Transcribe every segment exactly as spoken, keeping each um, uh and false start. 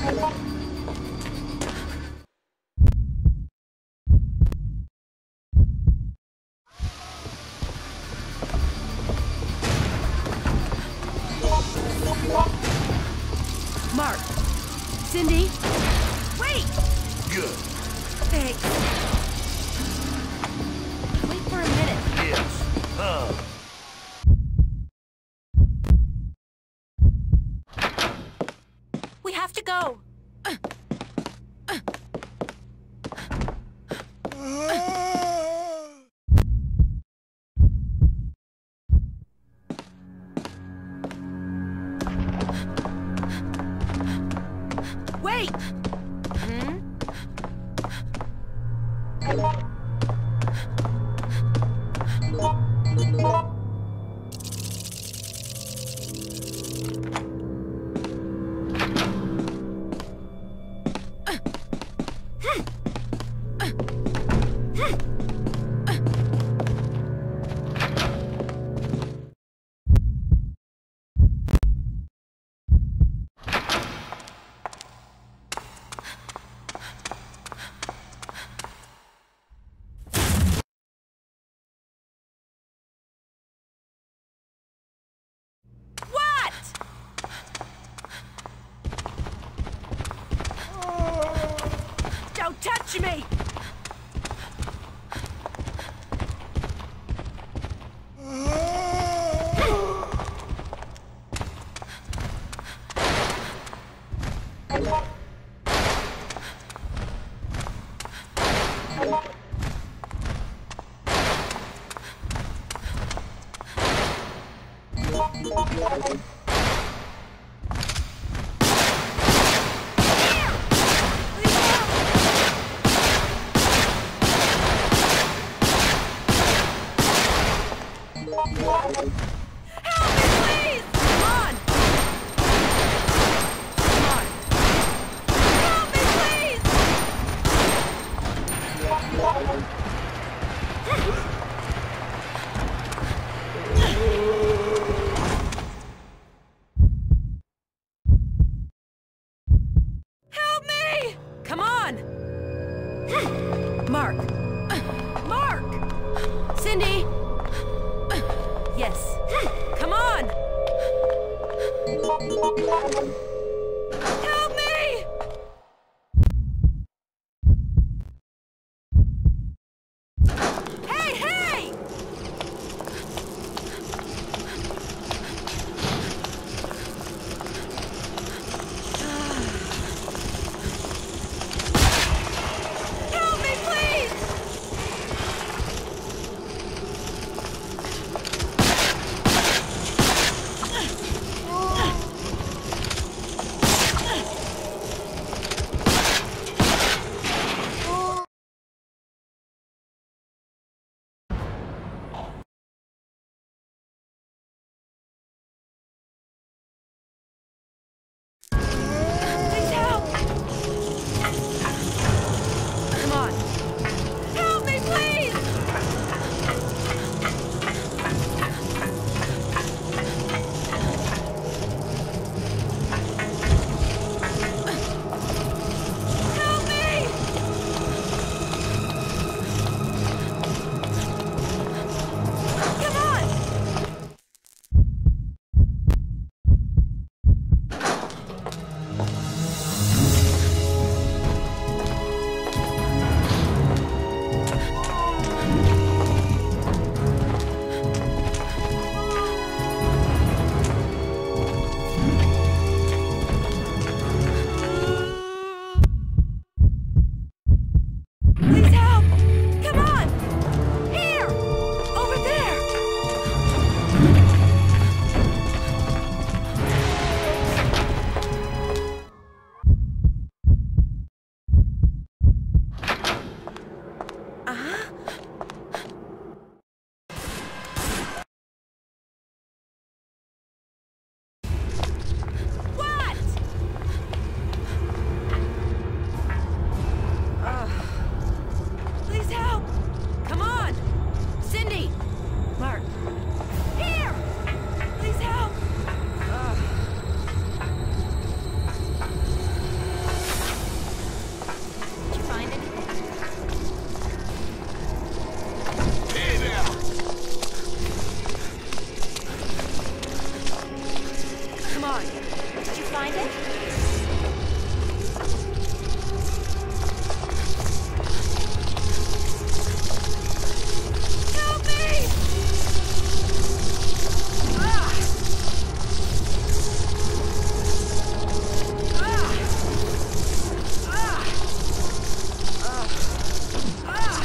Mark. Cindy. Wait! Good. Thanks. Wait for a minute. Yes. Uh. We have to go. Wait! Hmm? Don't touch me! Mark! Mark! Cindy! Yes. Come on! Help me! Hey, hey! it? Help me! Ah! Ah! Ah! Ah! Ah!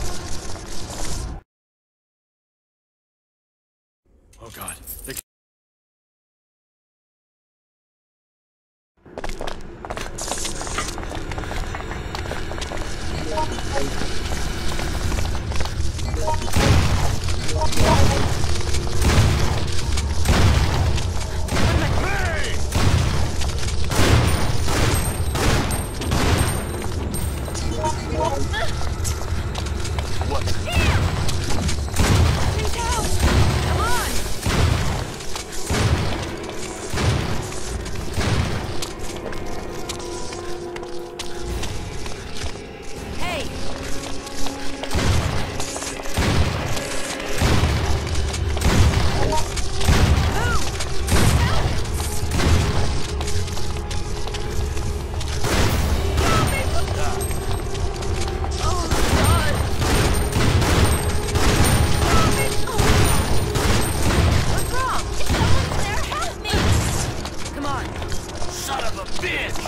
Oh God. They... Hey! What? Here! Need help! Come on! Hey! Move! Help! Help me! Oh, God! Help me! What's wrong? If someone's there, help me! Come on! Son of a bitch!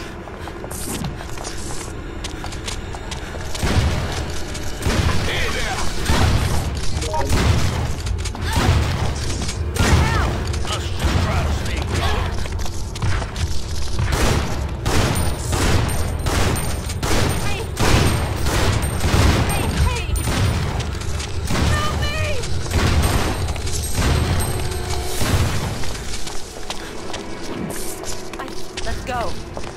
Hey there! Let's just try to stay calm. Hey! Hey, hey! Help me! I, let's go.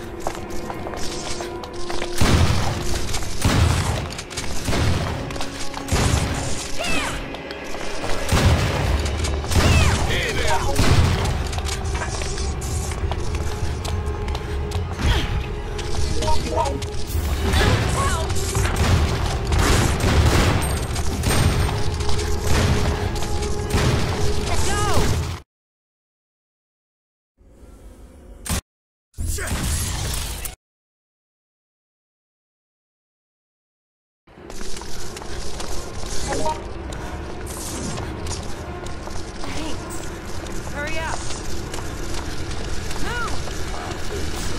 Hey there! Let's go! Thanks. Hurry up. Move!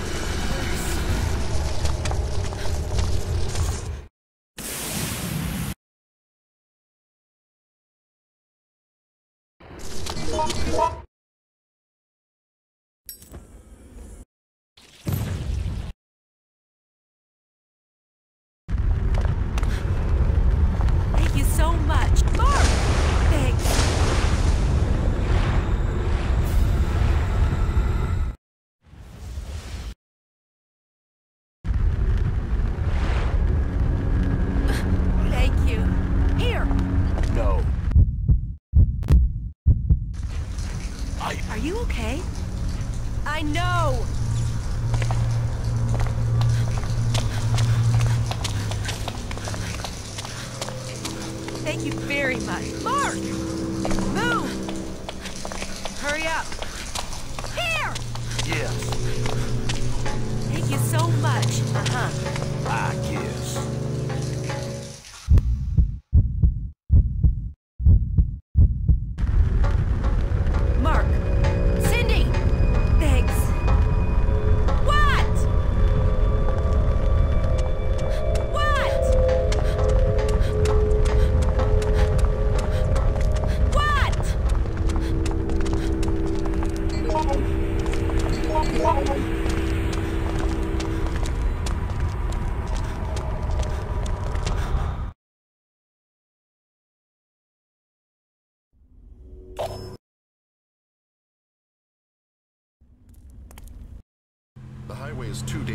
Thank you so much. Mark! Thanks. Thank you. Here! No. I... Are you okay? I know! Thank you very much. Mark! Move! Hurry up! Here! Yes. Thank you so much. Uh-huh. I guess. Mark! Cindy! Thanks. What? What? What? The highway is too dangerous.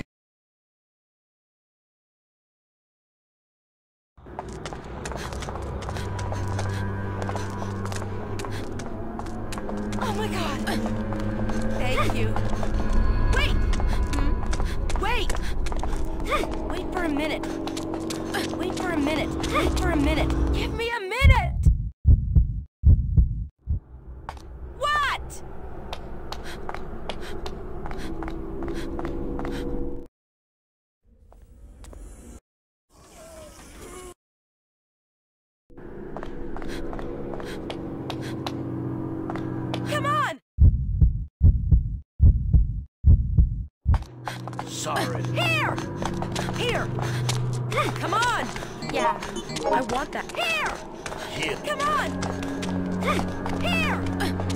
Oh my God! Thank you. Wait! Hmm? Wait! Wait for a minute. Wait for a minute. Wait for a minute. Give me a minute! What? Come on! Sorry. Here! Here! Come on! Yeah. I want that. Here! Here. Come on! Here!